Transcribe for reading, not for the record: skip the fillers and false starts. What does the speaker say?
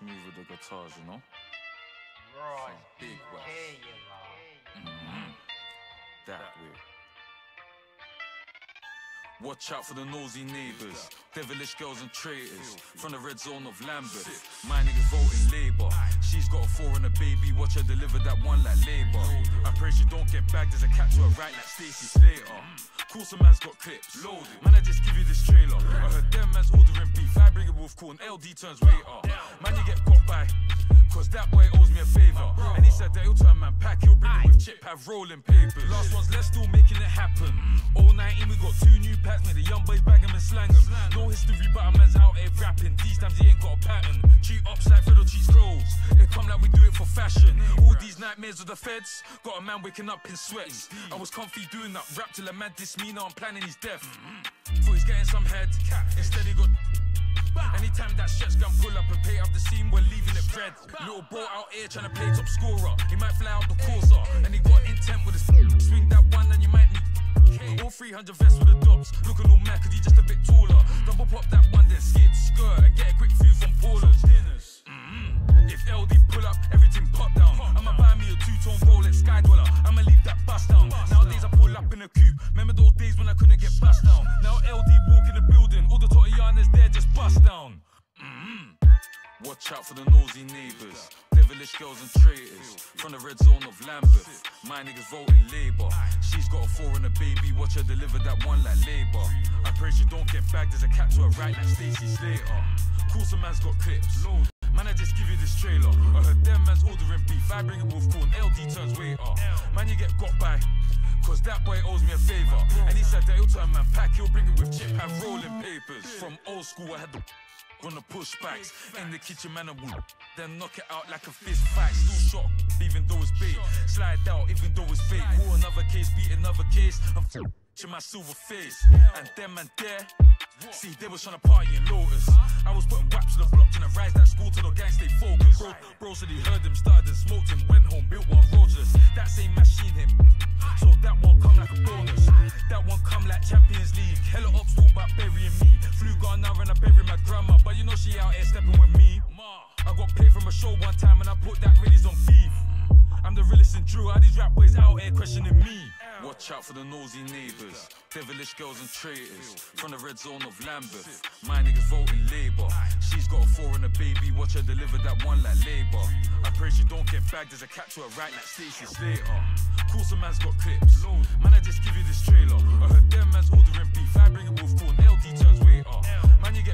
smooth with the guitars, you know? Right. Some big West. Here you are. That way. Watch out for the nosy neighbours, devilish girls and traitors from the red zone of Lambeth. My niggas voting Labour. She's got a 4 and a baby, watch her deliver that one like Labour. I pray she don't get bagged as a cat to her right like Stacey Slater. Cool, some man's got clips loaded. Man, I just give you this trailer. I heard them man's ordering beef. I bring a wolf call and LD turns waiter. Man, you get got by, cause that boy owes me a favour. And he said that he'll turn man pack, he'll bring it with chip, have rolling papers. Last one's left, still making it happen. All 19, we got 2 new packs, made the young boys bag 'em and slang 'em. No history, but a man's out here rapping. These times he ain't got a pattern. Cheat ups like Fredo cheese clothes. They come like we do it for fashion. All these nightmares of the feds, got a man waking up in sweats. I was comfy doing that rap till a man dissed me, now I'm planning his death. Thought he's getting some head, instead he got. Anytime that shit's gonna pull up and pay up the scene, we're leaving it red. Little bro out here trying to play top scorer. He might fly out the courser, and he got intent with his swing that one, and you might need all 300 vests with the dots. Looking all mad, cause he just a bit taller. Double pop that one, then skid, skirt, and get a quick few from Paula's. If LD pull up, everything pop down. I'ma buy me a 2-tone Rolex Sky Dweller. I'ma leave that bust down. Nowadays I pull up in a coupe. Remember those days when I couldn't get bust down? Now LD walk in the building, all the Tottianas there just bust down. Watch out for the nosy neighbours, devilish girls and traitors from the red zone of Lambeth. My niggas voting Labour. She's got a 4 and a baby, watch her deliver that one like Labour. I pray she don't get bagged as a cat to her right like Stacey Slater. Cool, some man's got clips. Man, I just give you this trailer. I heard them man's ordering beef. I bring a wolf call and LD turns waiter. Man, you get got by, cause that boy owes me a favour. And he said that he'll turn man pack, he'll bring it with chip, have rolling papers. From old school, I had the on the pushbacks in the kitchen, man, and then knock it out like a fist fight. Still shot, even though it's bait. Slide out, even though it's fake. Call another case, beat another case. I'm to my silver face. And them and there, see, they was trying to party in Lotus. I was putting waps to the block, trying to rise that school till the gang stay focused. Bro said he heard him, started and smoked him, went home, built one Rogers. That same machine hit, so that one come like a bonus. That one come like Champions League. Hella ups talk about burying me. Flew gone now and I bury my grandma, but you know she out here stepping with me. I got paid from a show one time and I put that release on thief. I'm the realest in Drew, how these rap boys out here questioning me. Watch out for the nosy neighbours, devilish girls and traitors from the red zone of Lambeth. My niggas voting Labour. She's got a 4 and a baby, watch her deliver that one like Labour. I pray she don't get bagged as a cat to her right like Stacey Slater. Cool, some man's got clips. Man, I just give you this trailer. I heard them man's ordering beef. I bring a wolf call and LD turns waiter. Man, you get